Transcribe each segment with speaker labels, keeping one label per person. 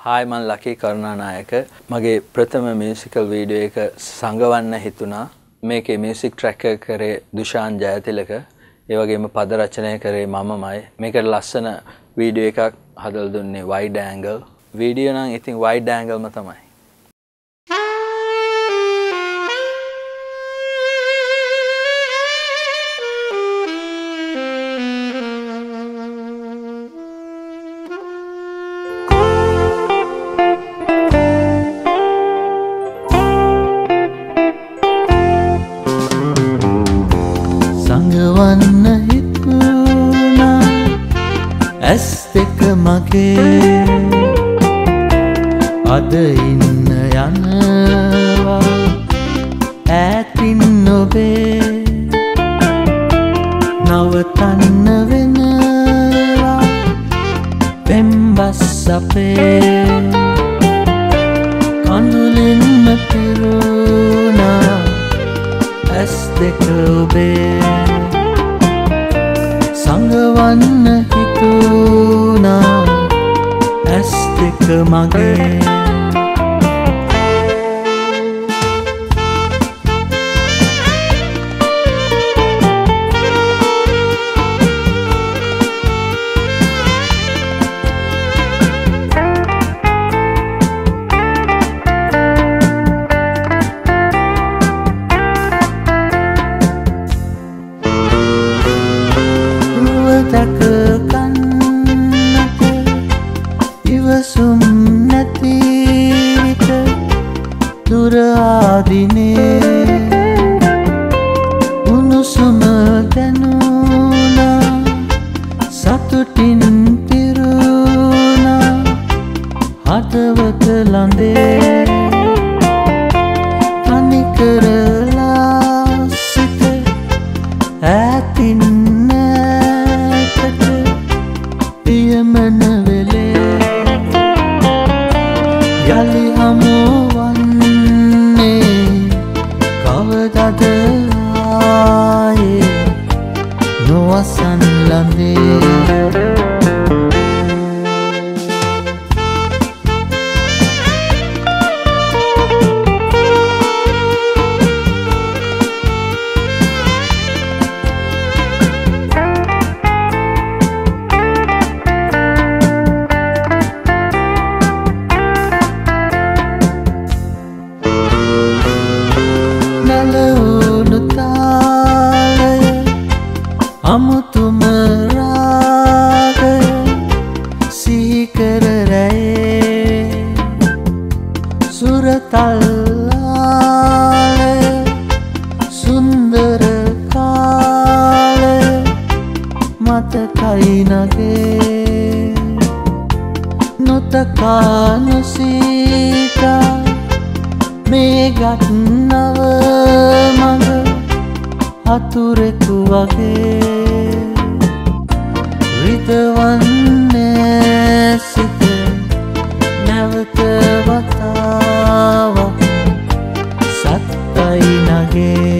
Speaker 1: Hi, I'm Lucky Karunanayake. My prathama musical video එක Sangawanna Hithuna. මේකේ music track එක කරේ Dushan Jayathilaka. ඒ වගේම පද රචනය කරේ මමමයි. මේකට ලස්සන වීඩියෝ එකක් හදලා දුන්නේ wide angle. වීඩියෝ නම් ඉතින් wide angle ම තමයි.
Speaker 2: Sangawanna Hithuna ඇස් දෙක මගේ අද ඉන්න යනවා ඈතින් ඔබේ නවතන්න වෙනවා පෙම්බස් අපේ කඳුලින්ම පිරුණා ඇස් දෙක ඔබේ Sangawanna Hithuna ඇස් දෙක මගේ ඉවසුම් නැති විට දුර ආදිනේ උණුසුම දැනුණා සතුටින් පිරුණා හදවත ළඟේ තනි කරලා සිට ඈතින් නැතට පියමන යලි හමුවන්නේ කවදද ආයේ නොවසන් ළඟේ අමුතුම රාගය සිහිකර රැයේ සුරතල්ලාලය සුන්දර කාලය මතකයි නගේ නොතකා නොසීතා මේ ගත් නව මඟ හතුරෙකු වගේ රිදවන්නේ සිත නැවත වතාවක් සත්තයි නගේ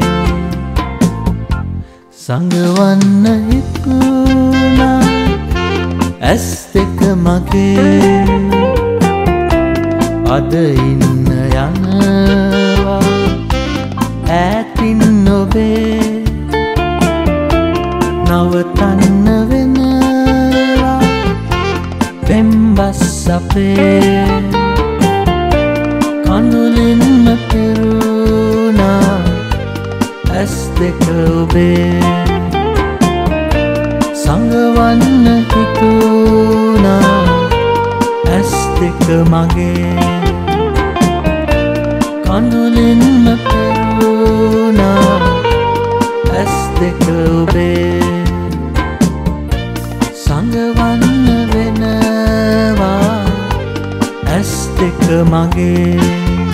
Speaker 2: Sangawanna Hithuna ඇස් දෙක මගේ අද ඉන්න යනවා ඈතින් ඔබේ නවතන්න වෙනවා පෙම්බස් අපේ කඳුලින්ම පිරුණා ඇස් දෙක ඔබේ Sangawanna Hithuna ඇස් දෙක මගේ කඳුලින්ම පිරුණා ඇස් දෙක ඔබේ Sangawanna වෙනවා ඇස් දෙක මගේ